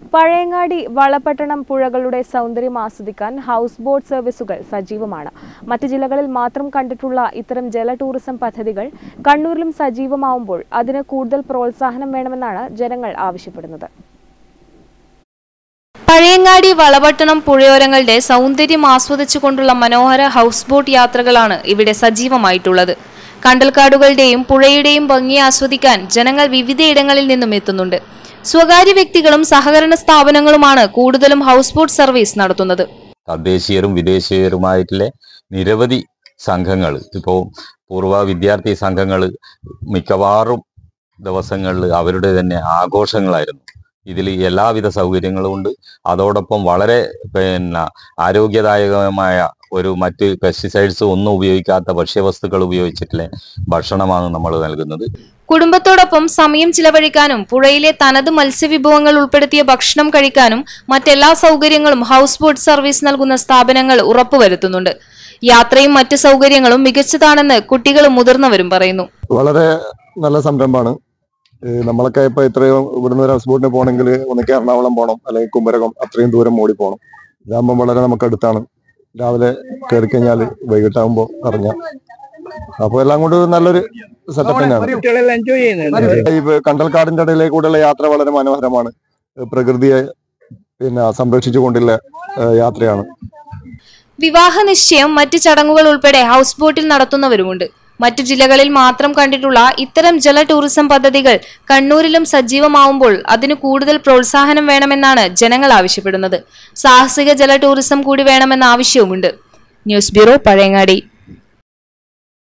പഴയങ്ങാടി വളപട്ടണം പുഴകളുടെ സൗന്ദര്യം ആസ്വദിക്കാൻ house boat സർവീസുകൾ സജീവമാണ്. മറ്റ് ജില്ലകളിൽ മാത്രം കണ്ടിട്ടുള്ള ഇത്തരം ജല ടൂറിസം പദ്ധതികൾ കണ്ണൂരിലും സജീവമാവുമ്പോൾ അതിന് കൂടുതൽ പ്രോത്സാഹനം വേണമെന്നാണ് ജനങ്ങൾ ആവശ്യപ്പെടുന്നത്. പഴയങ്ങാടി വളപട്ടണം പുഴയോരങ്ങളുടെ സൗന്ദര്യം ആസ്വദിച്ചുകൊണ്ടുള്ള മനോഹര ഹൗസ് ബോട്ട് യാത്രകളാണ് ഇവിടെ സജീവമായിട്ടുള്ളത്. കണ്ടൽക്കാടുകളുടെയും പുഴയുടെയും ഭംഗി ആസ്വദിക്കാൻ ജനങ്ങൾ വിവിധയിടങ്ങളിൽ നിന്നും എത്തുന്നുണ്ട്. സ്വകാര്യ വ്യക്തികളും സഹകരണ സ്ഥാപനങ്ങളുമാണ് കൂടുതലും ഹൗസ് ബോട്ട് സർവീസ് നടത്തുന്നത്. തദ്ദേശീയരും വിദേശീയരുമായിട്ടുള്ള നിരവധി സംഘങ്ങൾ, ഇപ്പോൾ പൂർവ്വ വിദ്യാർത്ഥി സംഘങ്ങൾ മിക്കവാറും ദിവസങ്ങളിൽ അവരുടെ തന്നെ ആഘോഷങ്ങളായിരുന്നു. ഇതിൽ എല്ലാവിധ സൗകര്യങ്ങളും ഉണ്ട്. അതോടൊപ്പം വളരെ ആരോഗ്യദായകമായ മറ്റ് പെസ്റ്റിസൈഡ്സ് ഒന്നും ഉപയോഗിക്കാത്ത ഭക്ഷ്യവസ്തുക്കൾ ഉപയോഗിച്ചിട്ടുള്ള ഭക്ഷണമാണ് നമ്മൾ നൽകുന്നത്. കുടുംബത്തോടൊപ്പം സമയം ചിലവഴിക്കാനും പുഴയിലെ തനത് മത്സ്യവിഭവങ്ങൾ ഉൾപ്പെടുത്തിയ ഭക്ഷണം കഴിക്കാനും മറ്റെല്ലാ സൗകര്യങ്ങളും ഹൗസ് ബോട്ട് സർവീസ് നൽകുന്ന സ്ഥാപനങ്ങൾ ഉറപ്പുവരുത്തുന്നുണ്ട്. യാത്രയും മറ്റ് സൗകര്യങ്ങളും മികച്ചതാണെന്ന് കുട്ടികളും മുതിർന്നവരും പറയുന്നു. വളരെ നല്ല സംരംഭമാണ്. നമ്മളൊക്കെ ഇപ്പൊ ഇത്രയും ഇവിടുന്ന് ഒരു ഹൗസ് ബോട്ടിന് പോകണമെങ്കിൽ ഒന്നിക്ക് എറണാകുളം പോകണം, അല്ലെങ്കിൽ കുമരകം, അത്രയും ദൂരം ഓടി പോകണം. ഇതാകുമ്പോൾ വളരെ നമുക്ക് അടുത്താണ്. രാവിലെ കയറി കഴിഞ്ഞാൽ വൈകിട്ടാകുമ്പോൾ ഇറങ്ങാം. അപ്പൊ എല്ലാം കൊണ്ട് നല്ലൊരു സെറ്റപ്പ് തന്നെയാണ്. ഈ കണ്ടൽക്കാടിന്റെ ഇടയിലേക്കൂടെയുള്ള യാത്ര വളരെ മനോഹരമാണ്. പ്രകൃതിയെ സംരക്ഷിച്ചുകൊണ്ടുള്ള യാത്രയാണ്. വിവാഹ നിശ്ചയം, മറ്റ് ചടങ്ങുകൾ ഉൾപ്പെടെ ഹൗസ് ബോട്ടിൽ നടത്തുന്നവരുമുണ്ട്. മറ്റു ജില്ലകളിൽ മാത്രം കണ്ടിട്ടുള്ള ഇത്തരം ജല ടൂറിസം പദ്ധതികൾ കണ്ണൂരിലും സജീവമാവുമ്പോൾ അതിന് കൂടുതൽ പ്രോത്സാഹനം വേണമെന്നാണ് ജനങ്ങൾ ആവശ്യപ്പെടുന്നത്. സാഹസിക ജല ടൂറിസം കൂടി വേണമെന്ന ആവശ്യവുമുണ്ട്. News bureau, Pazhayangadi.